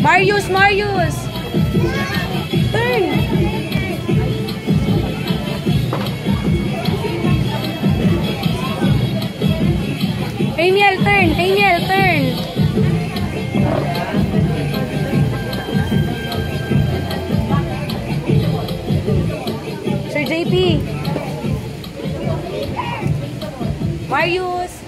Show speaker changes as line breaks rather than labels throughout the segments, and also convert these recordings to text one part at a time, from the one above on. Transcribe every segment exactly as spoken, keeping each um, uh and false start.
Marius, Marius! Turn! Daniel, turn! Daniel, turn! Sir J P! Marius!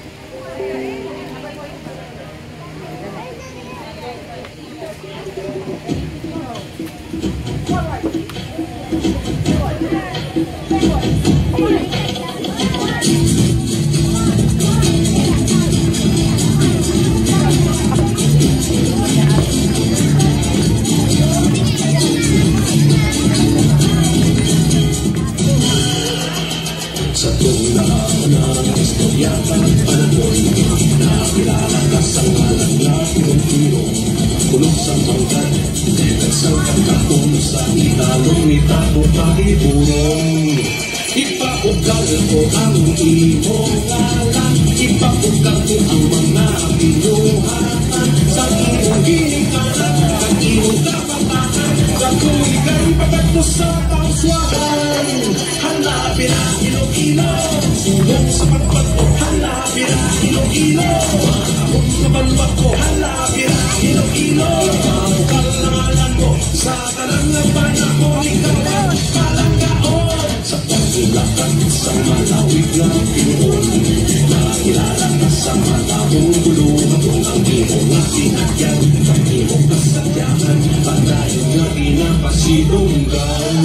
Sa tula ng istorya para doon nakilala ka sa ngalan na pinutiro kulong sa manggan nagsangkang kakong sa italong itapo pahiburong ipaugal ko ang imong ngalan ipaugal ko ang mga pinuhatan sa iyong ginikanan at iyong kapatakan sa kuligay pagkato sa kauswahan hanapin ang Iloilo sulong sa pagpag ko hanapin ang Iloilo akong kabalwag ko hanapin ang Iloilo mahukal na ngalan mo sa talangang panahon ikaw ang palanggaon sa pagsilakan sa malawig na pinuon nakilala ka sa malawong bulungan kung ang iyong atinagyan ang iyong kasadyakan panayon na pinapasilunggan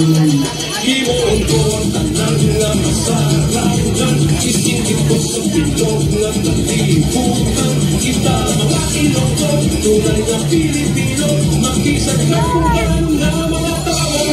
iwoon ko ang tanang nga masarangan isingit ko sa bilog nga nalibutan kita mga Ilonggo tunay na Pilipino makisagkakuhan nga mga tao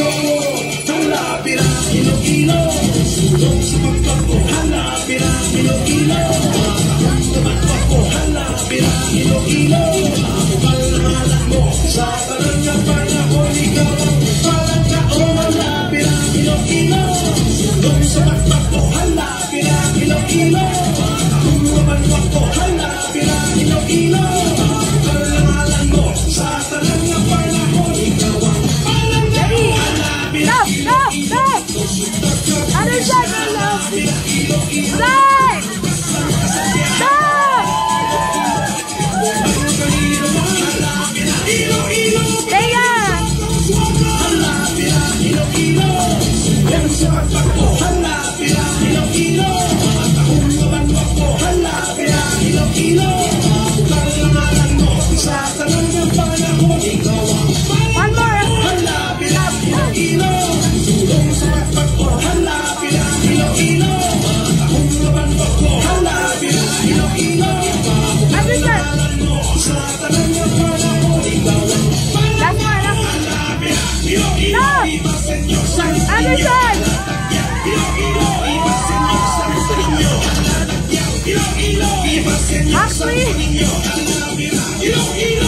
hanapin ang Iloilo sulong sa pagpagpo hanapin ang Iloilo makakang naman pagpo hanapin ang Iloilo makakukal na ngalan mo sa tanang nga panahon ikaw ang palangkaon hanapin ang Iloilo sulong sa pagpagpo hanapin ang Iloilo makakang naman pagpo hanapin ang Iloilo makakukal na ngalan mo sa tanang nga panahon ikaw ang palangkaon hanapin ang Iloilo
Other side, my love! Side! Stop! Leia! One more! Actually,